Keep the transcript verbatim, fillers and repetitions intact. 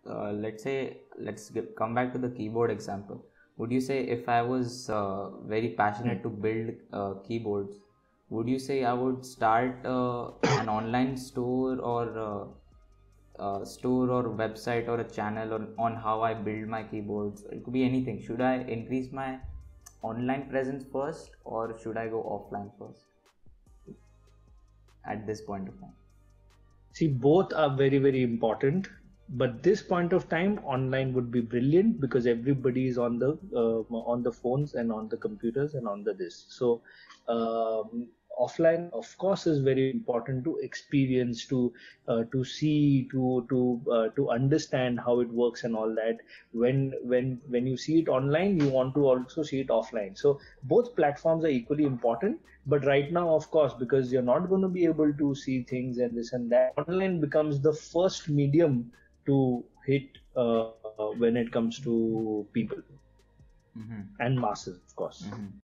uh, let's say, let's get, come back to the keyboard example. Would you say if I was uh, very passionate to build uh, keyboards, would you say I would start uh, an online store or uh, uh, store or website or a channel on, on how I build my keyboards? It could be anything. Should I increase my online presence first or should I go offline first at this point of time? See, both are very, very important. But this point of time, online would be brilliant because everybody is on the uh, on the phones and on the computers and on the this. So um, offline, of course, is very important to experience, to uh, to see, to to uh, to understand how it works and all that. When when when you see it online, you want to also see it offline. So both platforms are equally important. But right now, of course, because you're not going to be able to see things and this and that, online becomes the first medium to hit uh, when it comes to people Mm-hmm. and masses, of course. Mm-hmm.